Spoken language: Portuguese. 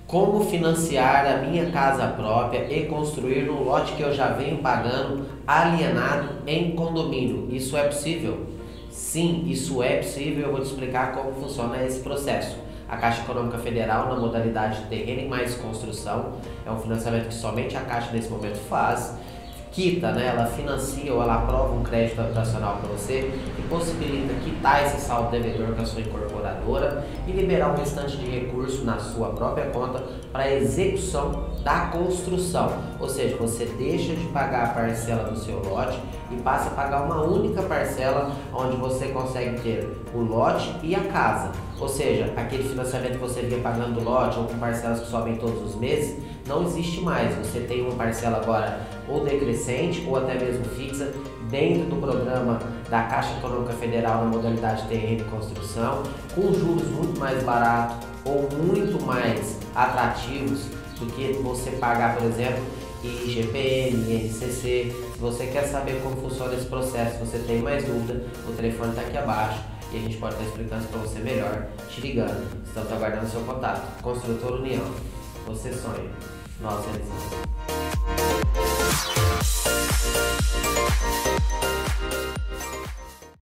Como financiar a minha casa própria e construir no lote que eu já venho pagando alienado em condomínio? Isso é possível? Sim, isso é possível. Eu vou te explicar como funciona esse processo. A Caixa Econômica Federal, na modalidade terreno mais construção, é um financiamento que somente a Caixa nesse momento faz. Quita, né? Ela financia ou ela aprova um crédito habitacional para você que possibilita quitar esse saldo devedor com a sua incorporadora e liberar o restante de recurso na sua própria conta para a execução da construção. Ou seja, você deixa de pagar a parcela do seu lote e passa a pagar uma única parcela onde você consegue ter o lote e a casa. Ou seja, aquele financiamento que você vinha pagando do lote ou com parcelas que sobem todos os meses, não existe mais. Você tem uma parcela agora ou decrescente ou até mesmo fixa dentro do programa da Caixa Econômica Federal na modalidade terreno e construção, com juros muito mais baratos ou muito mais atrativos do que você pagar, por exemplo, IGPM, INCC. Se você quer saber como funciona esse processo, se você tem mais dúvida, o telefone está aqui abaixo e a gente pode estar explicando para você melhor, te ligando. Estamos aguardando o seu contato. Construtora União. Você sonha, nós realizamos.